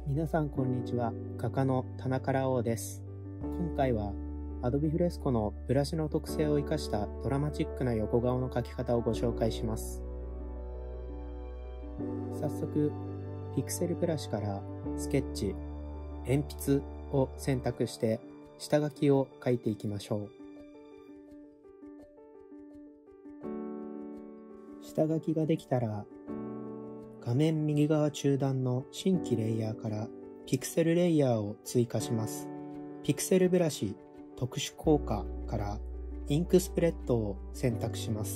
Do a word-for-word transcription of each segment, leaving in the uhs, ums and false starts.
皆さんこんにちは。画家の田中ラオウです。今回は Adobe Fresco のブラシの特性を生かしたドラマチックな横顔の描き方をご紹介します。早速、ピクセルブラシからスケッチ、鉛筆を選択して下書きを描いていきましょう。下書きができたら、画面右側中段の新規レイヤーからピクセルレイヤーを追加します。ピクセルブラシ特殊効果からインクスプレッドを選択します。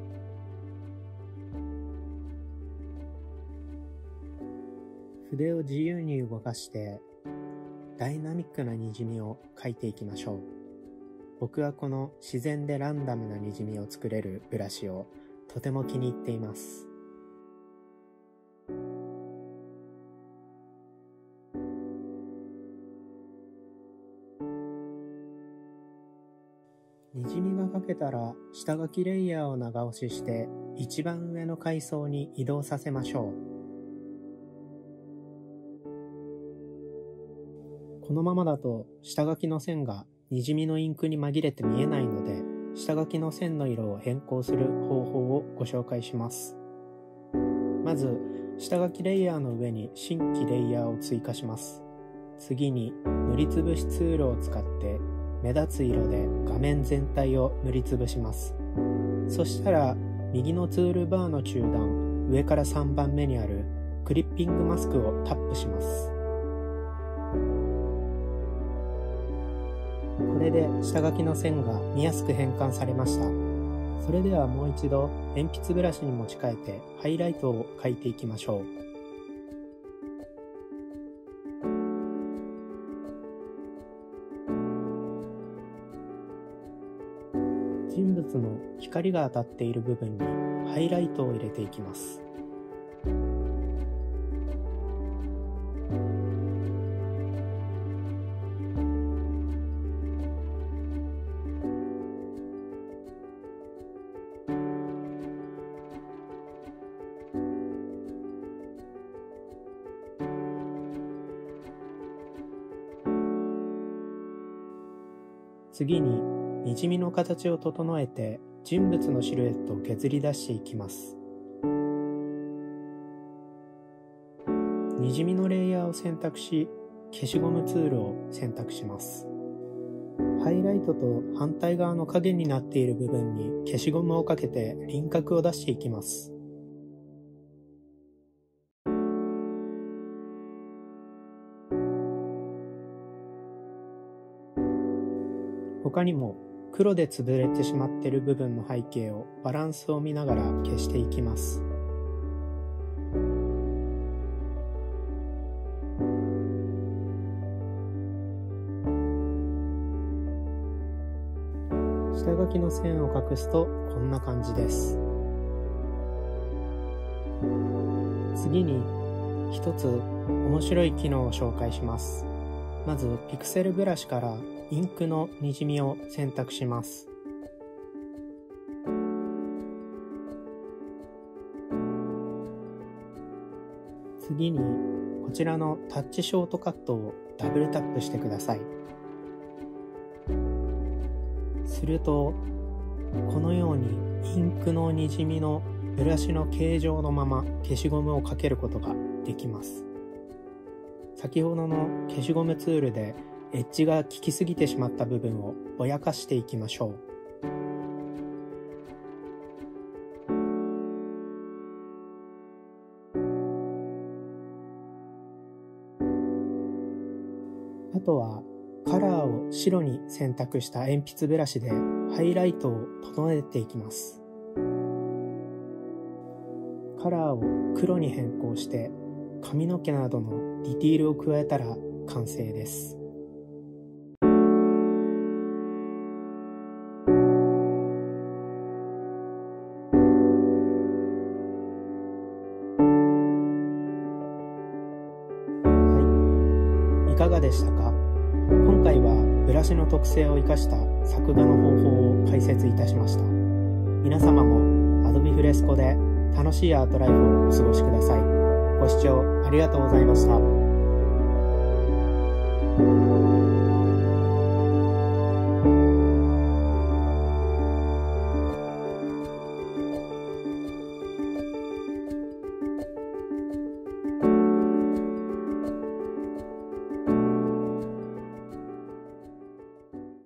筆を自由に動かしてダイナミックな滲みを描いていきましょう。僕はこの自然でランダムな滲みを作れるブラシをとても気に入っています。滲みが描けたら下書きレイヤーを長押しして一番上の階層に移動させましょう。このままだと下書きの線が滲みのインクに紛れて見えないので、下書きの線の色を変更する方法をご紹介します。まず下書きレイヤーの上に新規レイヤーを追加します。次に塗りつぶしツールを使って目立つ色で画面全体を塗りつぶします。そしたら右のツールバーの中段上からさんばんめにあるクリッピングマスクをタップします。これで下書きの線が見やすく変換されました。それではもう一度鉛筆ブラシに持ち替えてハイライトを描いていきましょう。人物の光が当たっている部分にハイライトを入れていきます。次に滲みの形を整えて人物のシルエットを削り出していきます。滲みのレイヤーを選択し、消しゴムツールを選択します。ハイライトと反対側の影になっている部分に消しゴムをかけて輪郭を出していきます。他にも黒で潰れてしまっている部分の背景をバランスを見ながら消していきます。下書きの線を隠すとこんな感じです。次に一つ面白い機能を紹介します。まずピクセルブラシからインクの滲みを選択します。次にこちらのタッチショートカットをダブルタップしてください。するとこのようにインクの滲みのブラシの形状のまま消しゴムをかけることができます。先ほどの消しゴムツールでエッジが効きすぎてしまった部分をぼやかしていきましょう。あとはカラーを白に選択した鉛筆ブラシでハイライトを整えていきます。カラーを黒に変更して髪の毛などのディティールを加えたら完成です。はい、いかがでしたか？今回はブラシの特性を生かした作画の方法を解説いたしました。皆様も Adobe Fresco で楽しいアートライフをお過ごしください。ご視聴ありがとうございました。 す。